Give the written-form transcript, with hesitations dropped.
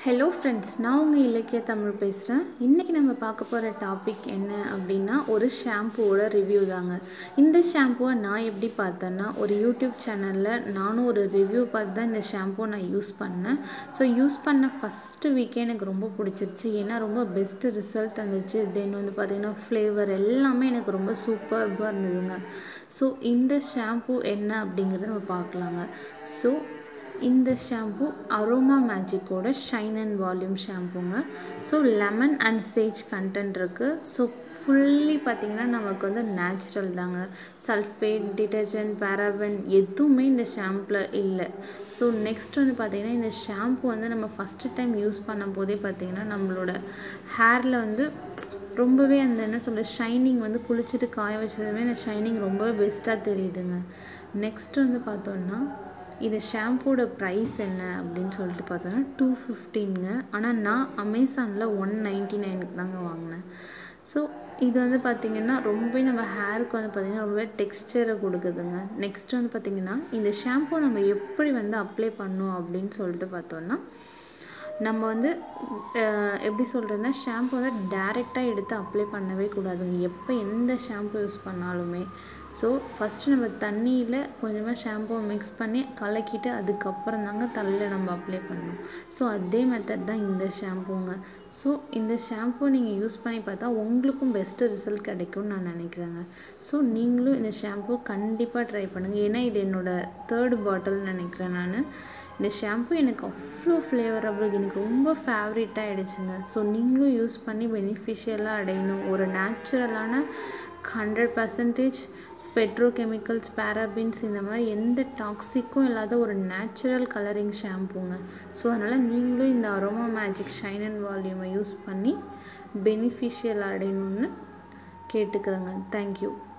Hello friends, நான் உங்கள் இலக்கிய தமிழ் பேசுகிறேன். இன்றைக்கி நம்ம பார்க்க போகிற டாபிக் என்ன அப்படின்னா, ஒரு ஷாம்புவோட ரிவ்யூ தாங்க. இந்த ஷாம்புவை நான் எப்படி பார்த்தேன்னா, ஒரு யூடியூப் சேனலில் நானும் ஒரு ரிவ்யூ பார்த்து தான் இந்த ஷாம்புவை நான் யூஸ் பண்ணேன். ஸோ யூஸ் பண்ண ஃபஸ்ட்டு வீக்கே எனக்கு ரொம்ப பிடிச்சிருச்சு. ஏன்னா ரொம்ப பெஸ்ட்டு ரிசல்ட் தந்துச்சு. தென் வந்து பார்த்திங்கன்னா ஃப்ளேவர் எல்லாமே எனக்கு ரொம்ப சூப்பர்பாக இருந்ததுங்க. ஸோ இந்த ஷாம்பு என்ன அப்படிங்கிறத நம்ம பார்க்கலாங்க. ஸோ இந்த ஷாம்பு அரோமா மேஜிக்கோட ஷைன் அண்ட் வால்யூம் ஷாம்புங்க. So lemon and sage content இருக்குது. ஸோ ஃபுல்லி பார்த்திங்கன்னா நமக்கு வந்து நேச்சுரல் தாங்க. சல்ஃபேட், டிட்டர்ஜென்ட், பேராபன் எதுவுமே இந்த ஷாம்பில் இல்லை. ஸோ நெக்ஸ்ட் வந்து பார்த்திங்கன்னா இந்த ஷாம்பு வந்து நம்ம ஃபஸ்ட்டு டைம் யூஸ் பண்ணும் போதே பார்த்திங்கன்னா நம்மளோட ஹேரில் வந்து ரொம்பவே அந்த என்ன சொல்ல ஷைனிங் வந்து குளிச்சுட்டு காய வச்சதுமே அந்த ஷைனிங் ரொம்பவே பெஸ்ட்டாக தெரியுதுங்க. நெக்ஸ்ட் வந்து பார்த்தோன்னா இது ஷாம்பூட ப்ரைஸ் என்ன அப்படின்னு சொல்லிட்டு பார்த்தோன்னா 215ங்க. ஆனால் நான் அமேசானில் 199க்கு தாங்க வாங்கினேன். ஸோ இது வந்து பார்த்திங்கன்னா ரொம்ப நம்ம ஹேருக்கு வந்து பார்த்திங்கன்னா ரொம்பவே டெக்ஸ்டரை கொடுக்குதுங்க. நெக்ஸ்ட் வந்து பார்த்திங்கன்னா இந்த ஷாம்பூ நம்ம எப்படி வந்து அப்ளை பண்ணோம் அப்படின்னு சொல்லிட்டு பார்த்தோன்னா, நம்ம வந்து எப்படி சொல்கிறதுனா ஷாம்பு வந்து டைரெக்டாக எடுத்து அப்ளை பண்ணவே கூடாதுங்க. எப்போ எந்த ஷாம்பு யூஸ் பண்ணாலுமே ஸோ ஃபஸ்ட்டு நம்ம தண்ணியில் கொஞ்சமாக ஷாம்புவை மிக்ஸ் பண்ணி கலக்கிட்டு அதுக்கப்புறம் தாங்க தலையில் நம்ம அப்ளை பண்ணணும். ஸோ அதே மெத்தட் தான் இந்த ஷாம்புங்க. ஸோ இந்த ஷாம்புவை நீங்கள் யூஸ் பண்ணி பார்த்தா உங்களுக்கும் பெஸ்ட்டு ரிசல்ட் கிடைக்கும்னு நான் நினைக்கிறேங்க. ஸோ நீங்களும் இந்த ஷாம்பு கண்டிப்பாக ட்ரை பண்ணுங்கள். ஏன்னா இது என்னோடய 3rd பாட்டில்னு நினைக்கிறேன் நான். இந்த ஷாம்பு எனக்கு அவ்வளோ ஃப்ளேவரபிள், எனக்கு ரொம்ப ஃபேவரட்டாக ஆகிடுச்சுங்க. ஸோ நீங்களும் யூஸ் பண்ணி பெனிஃபிஷியலாக அடையணும். ஒரு நேச்சுரலான 100% பெட்ரோகெமிக்கல்ஸ், பேராபின்ஸ் இந்த மாதிரி எந்த டாக்ஸிக்கும் இல்லாத ஒரு நேச்சுரல் கலரிங் ஷாம்புங்க. ஸோ அதனால் நீங்களும் இந்த அரோமா மேஜிக் ஷைன் அண்ட் வால்யூமை யூஸ் பண்ணி பெனிஃபிஷியல் அடையணும்னு கேட்டுக்கிறேங்க. தேங்க்யூ.